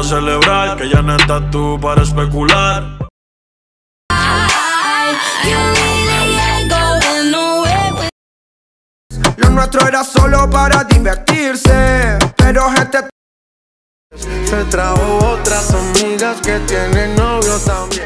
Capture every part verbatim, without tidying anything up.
para celebrar, que ya no estás tú para especular. Lo nuestro era solo para divertirse, pero gente se trajo otras amigas que tienen novio también.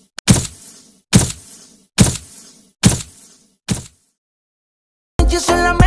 Yo soy la